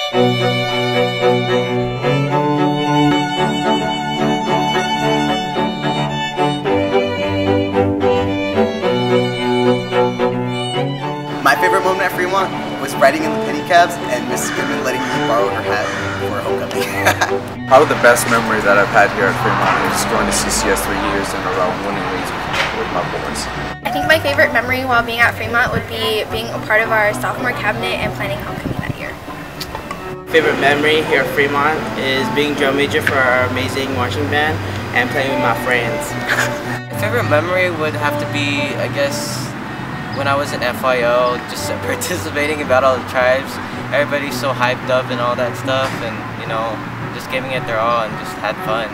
My favorite moment at Fremont was riding in the pedicabs and Miss Goodman letting me borrow her hat for homecoming. Probably the best memory that I've had here at Fremont is going to CCS 3 years in a row, winning leagues with my boys. I think my favorite memory while being at Fremont would be being a part of our sophomore cabinet and planning homecoming that year. Favorite memory here at Fremont is being drum major for our amazing marching band and playing with my friends. My favorite memory would have to be, I guess, when I was in FYO, just participating about all the tribes. Everybody's so hyped up and all that stuff, and you know, just giving it their all and just had fun.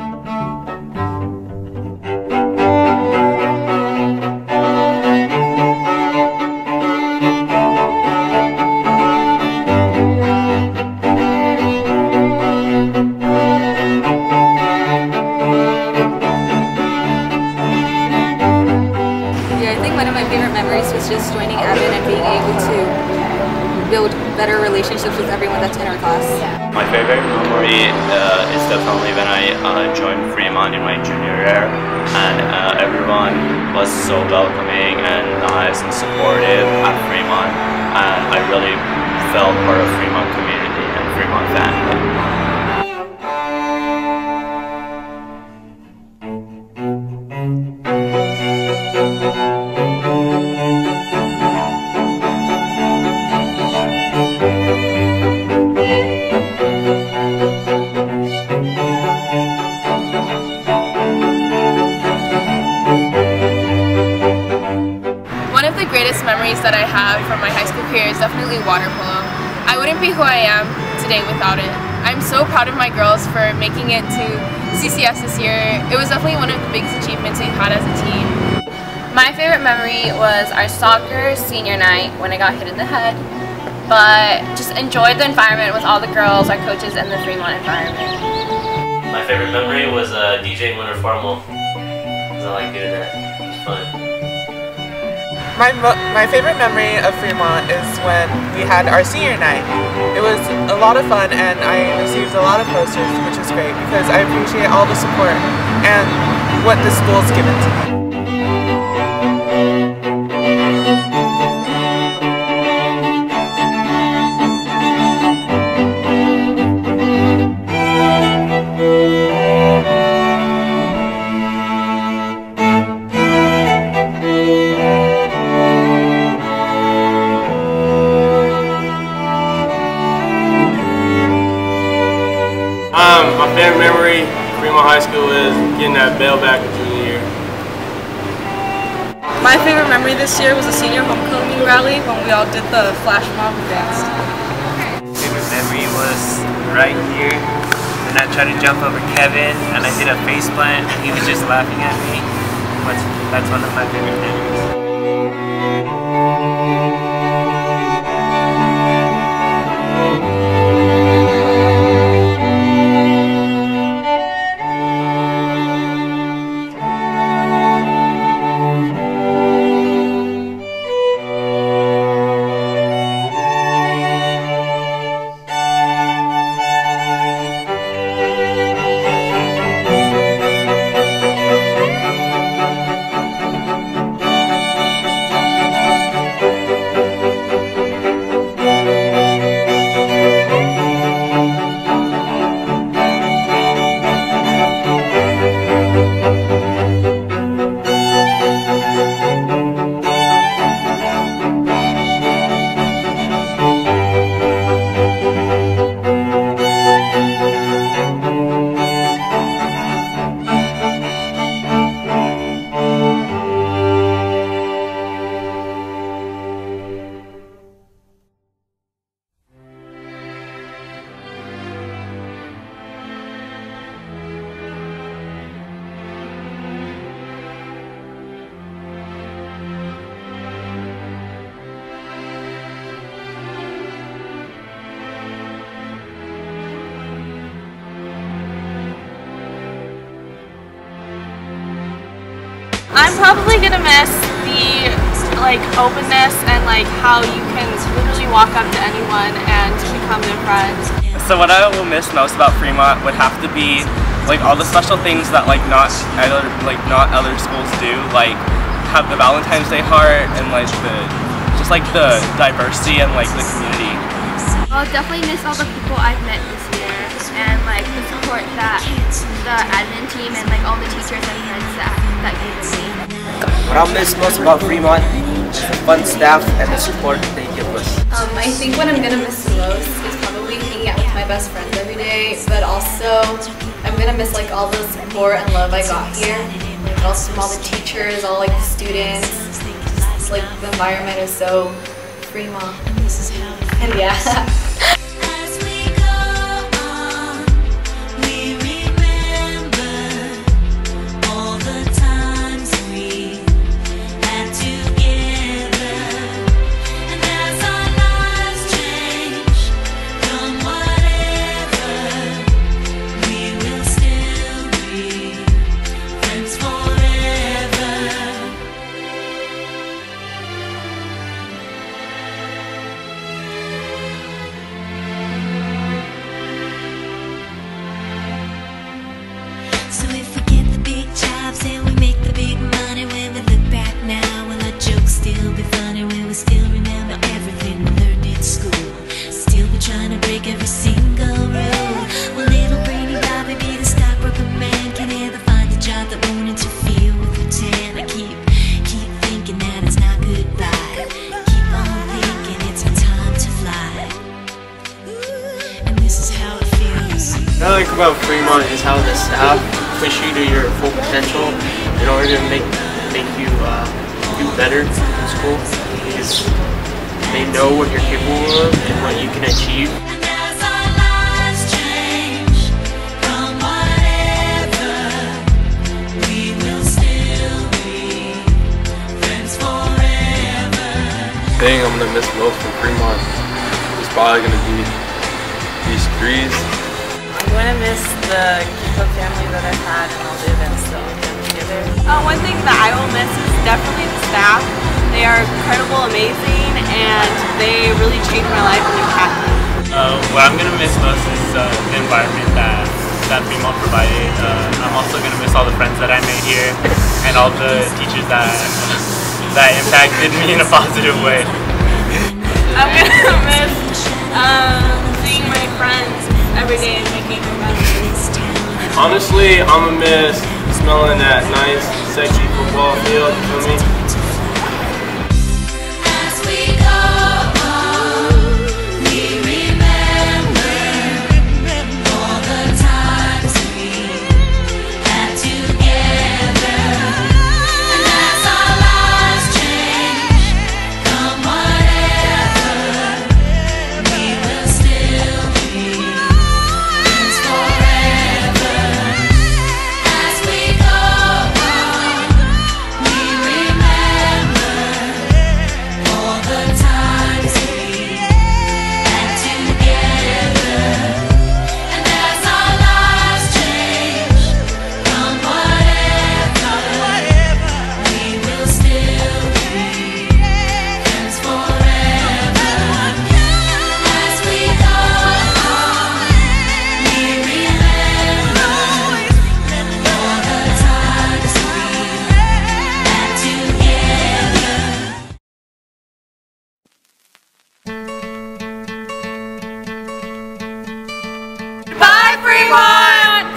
One of my favorite memories was just joining Evan and being able to build better relationships with everyone that's in our class. My favorite memory is definitely when I joined Fremont in my junior year, and everyone was so welcoming and nice and supportive at Fremont, and I really felt part of Fremont community and Fremont family. Memories that I have from my high school career is definitely water polo. I wouldn't be who I am today without it. I'm so proud of my girls for making it to CCS this year. It was definitely one of the biggest achievements we've had as a team. My favorite memory was our soccer senior night when I got hit in the head, but just enjoyed the environment with all the girls, our coaches, and the Fremont environment. My favorite memory was DJing Winter Formal, because I like doing that. It was fun. My favorite memory of Fremont is when we had our senior night. It was a lot of fun and I received a lot of posters, which is great because I appreciate all the support and what the school's given to me. My favorite memory of Fremont High School is getting that bell back in junior year. My favorite memory this year was the senior homecoming rally when we all did the flash mob and danced. Favorite memory was right here when I tried to jump over Kevin and I did a face plant and he was just laughing at me. That's one of my favorite memories. I'm probably gonna miss the like openness and like how you can literally walk up to anyone and become their friend. So what I will miss most about Fremont would have to be like all the special things that like not other schools do, like have the Valentine's Day heart and like the diversity and like the community. I'll definitely miss all the people I've met this year and like the support that the admin team and like all the teachers and friends that gave me. What I'll miss most about Fremont is the fun staff and the support they give us. I think what I'm gonna miss the most is probably hanging out with my best friends every day, but also I'm gonna miss like all the support and love I got here. Like also from all the teachers, all like the students. Just like the environment is so Fremont. And yeah. What I like about Fremont is how the staff push you to your full potential in order to make you do better in school, because they know what you're capable of and what you can achieve. The thing I'm gonna miss most from Fremont is probably gonna be these degrees. I'm going to miss the keep-up family that I've had and all the events that we've done together. One thing that I will miss is definitely the staff. They are incredible, amazing, and they really changed my life and impacted me. What I'm going to miss most is the environment that Fremont provided. I'm also going to miss all the friends that I made here and all the teachers that impacted me in a positive way. I'm going to miss seeing my friends every day and making new memories. Honestly, I'm gonna miss smelling that nice, sexy football field, you feel me? As we go on, we remember all the times we had together. And as our lives change, come whatever, we will still be friends forever. As we go on, we remember all the times we had together. And as our lives change, come whatever, we will still be friends forever. As we go on, we remember all the times we had together. Bye, Fremont!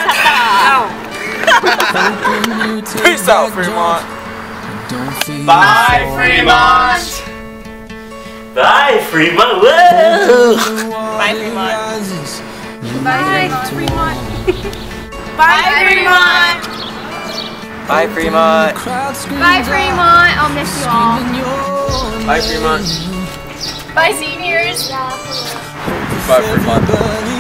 Peace out, Fremont. Bye, Fremont! Bye, Fremont! Whoa! Bye, Fremont. Bye, Fremont. Bye, Fremont! Bye, Fremont. Bye, Fremont. I'll miss you all. Bye, Fremont. Bye, seniors. Bye, Fremont.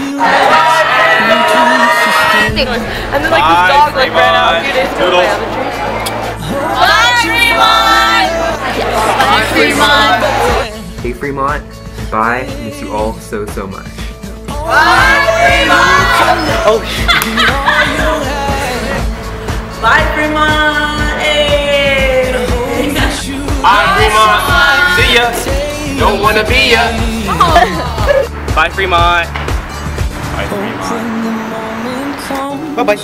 And then like this dog like ran out a few days ago. Bye, Fremont. Bye, Fremont. Hey Fremont, bye. Miss you all so much. Bye, Fremont. Oh shit. Bye, Fremont! Hey! Bye, Fremont. See ya. Don't wanna be ya. Bye, Fremont. Bye, Fremont. Bye-bye.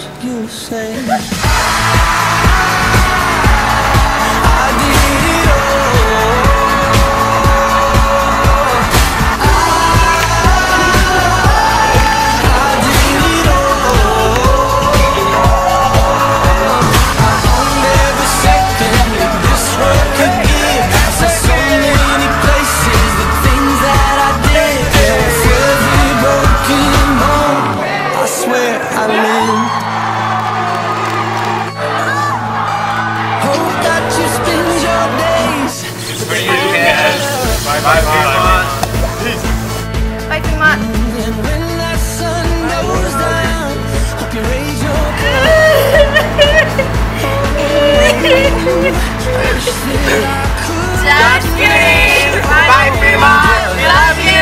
Bye, Fremont. Peace. Bye, Fremont. Just kidding. Bye, Fremont. We love you.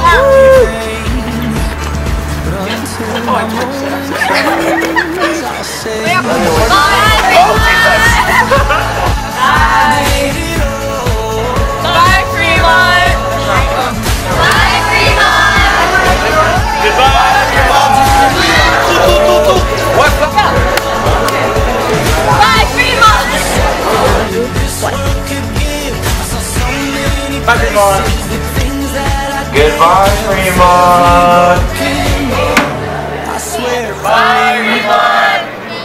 Bye, Fremont. Goodbye, Fremont. Bye, Fremont.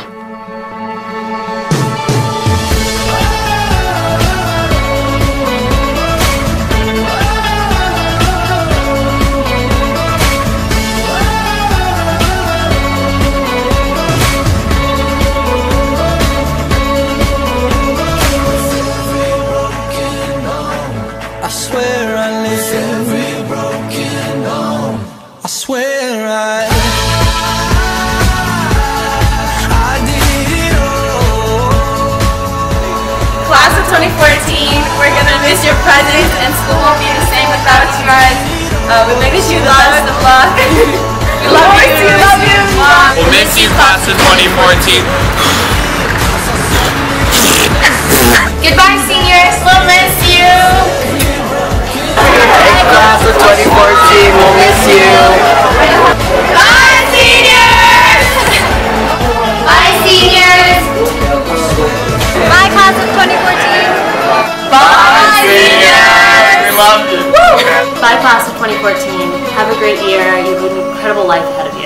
I swear I live every broken home. I swear I did it all. Class of 2014, we're gonna miss your presence, and school won't be the same without you guys. We wish you the best of luck. We love you. We love you. We'll miss you, class of 2014. Goodbye, seniors. We'll miss you. Class of 2014, we'll miss you. Bye, seniors. Bye, seniors. Bye, class of 2014. Bye, seniors. We love you. Bye, class of 2014. Have a great year. You have an incredible life ahead of you.